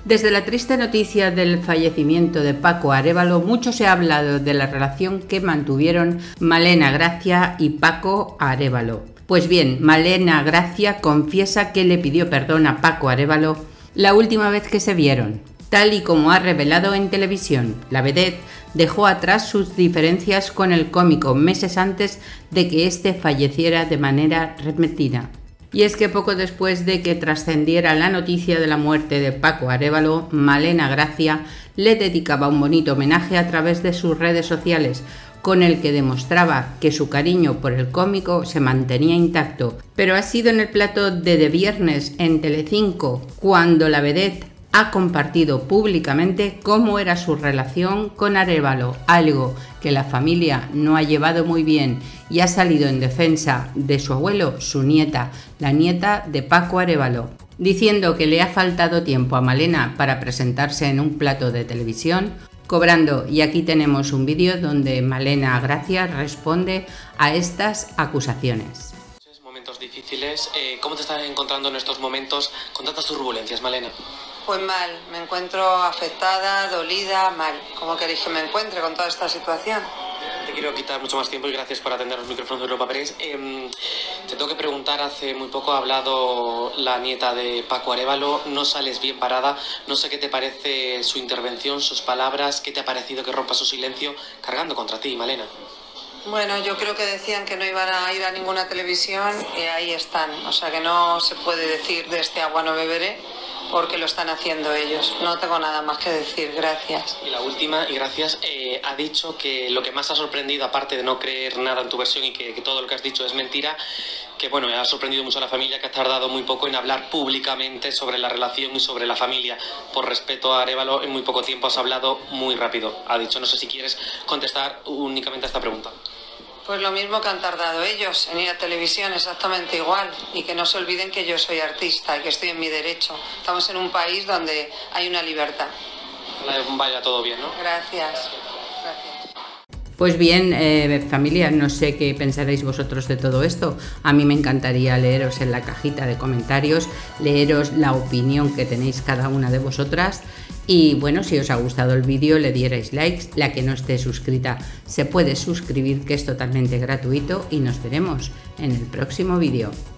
Desde la triste noticia del fallecimiento de Paco Arévalo, mucho se ha hablado de la relación que mantuvieron Malena Gracia y Paco Arévalo. Pues bien, Malena Gracia confiesa que le pidió perdón a Paco Arévalo la última vez que se vieron. Tal y como ha revelado en televisión, la vedette dejó atrás sus diferencias con el cómico meses antes de que éste falleciera de manera repentina. Y es que poco después de que trascendiera la noticia de la muerte de Paco Arévalo, Malena Gracia le dedicaba un bonito homenaje a través de sus redes sociales, con el que demostraba que su cariño por el cómico se mantenía intacto. Pero ha sido en el plató de Viernes en Telecinco cuando la vedette ha compartido públicamente cómo era su relación con Arévalo, algo que la familia no ha llevado muy bien, y ha salido en defensa de su abuelo, su nieta, la nieta de Paco Arévalo, diciendo que le ha faltado tiempo a Malena para presentarse en un plató de televisión, cobrando, y aquí tenemos un vídeo donde Malena Gracia responde a estas acusaciones. Momentos difíciles, ¿cómo te estás encontrando en estos momentos con tantas turbulencias, Malena? Pues mal, me encuentro afectada, dolida, mal. ¿Cómo queréis que me encuentre con toda esta situación? Te quiero quitar mucho más tiempo y gracias por atender los micrófonos de Europa Press. Te tengo que preguntar, hace muy poco ha hablado la nieta de Paco Arévalo, no sales bien parada, no sé qué te parece su intervención, sus palabras, qué te ha parecido que rompa su silencio cargando contra ti, Malena. Bueno, yo creo que decían que no iban a ir a ninguna televisión y ahí están. O sea que no se puede decir de este agua no beberé porque lo están haciendo ellos. No tengo nada más que decir, gracias. Y la última, y gracias, ha dicho que lo que más ha sorprendido, aparte de no creer nada en tu versión y que todo lo que has dicho es mentira, que bueno, ha sorprendido mucho a la familia, que has tardado muy poco en hablar públicamente sobre la relación y sobre la familia. Por respeto a Arévalo, en muy poco tiempo has hablado muy rápido. Ha dicho, no sé si quieres contestar únicamente a esta pregunta. Pues lo mismo que han tardado ellos en ir a televisión, exactamente igual. Y que no se olviden que yo soy artista y que estoy en mi derecho. Estamos en un país donde hay una libertad. Vaya todo bien, ¿no? Gracias. Pues bien, familia, no sé qué pensaréis vosotros de todo esto. A mí me encantaría leeros en la cajita de comentarios, leeros la opinión que tenéis cada una de vosotras. Y bueno, si os ha gustado el vídeo le dierais likes, la que no esté suscrita se puede suscribir, que es totalmente gratuito, y nos veremos en el próximo vídeo.